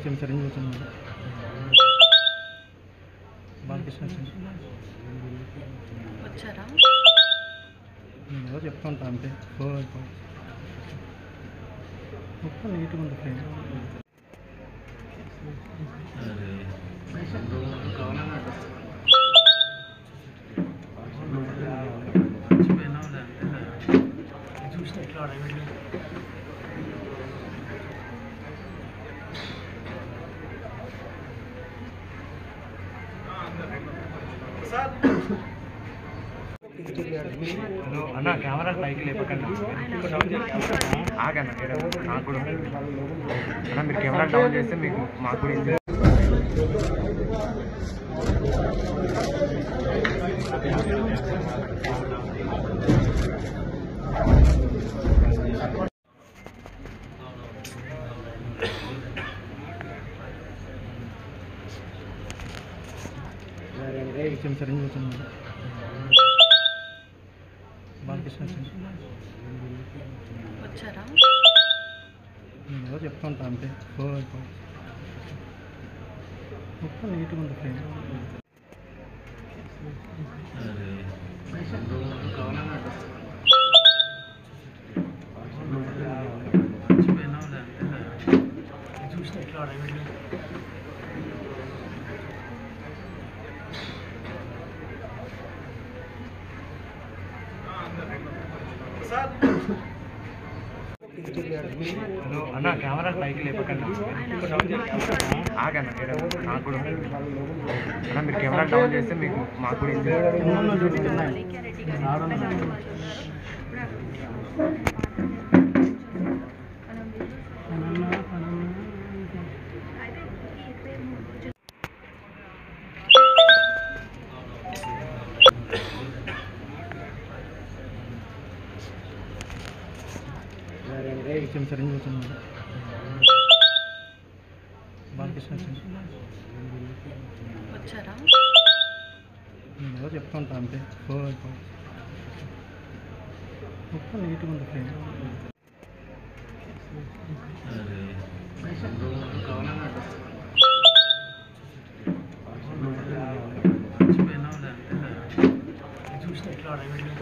చిన్న సరిగ్గా కూర్చున్నాడు బాలకృష్ణ వచ్చారా? నేను ఏదో చెప్తా ఉంటా అంతే. మొత్తం నీట్గా ఉంది ఫ్రెండ్. చూసిన ఇట్లా హలో అన్న, కెమెరా పైకి లేపకండి. ఆగన్న నాకు కూడా అన్న, మీరు కెమెరా డౌన్ చేస్తే మీకు మాకు కూడా చిన్న సరిగ్గా కూర్చున్నాడు బాలకృష్ణ వచ్చారా? నేను ఏదో చెప్తా ఉంటా అంతే. మొత్తం నీట్గా ఉంది ఫ్రెండ్. చూసిన ఇట్లా హలో అన్న, కెమెరా పైకి లేపకండి. ఆగన్న నాకు కూడా అన్న, మీరు కెమెరా డౌన్ చేస్తే మీకు మాకు కూడా చిన్న సరిగ్గా కూర్చున్నాడు బాలకృష్ణ వచ్చారా? నేను ఏదో చెప్తా ఉంటా అంతే. మొత్తం నీట్గా ఉంది ఫ్రెండ్. చూసిన ఇట్లా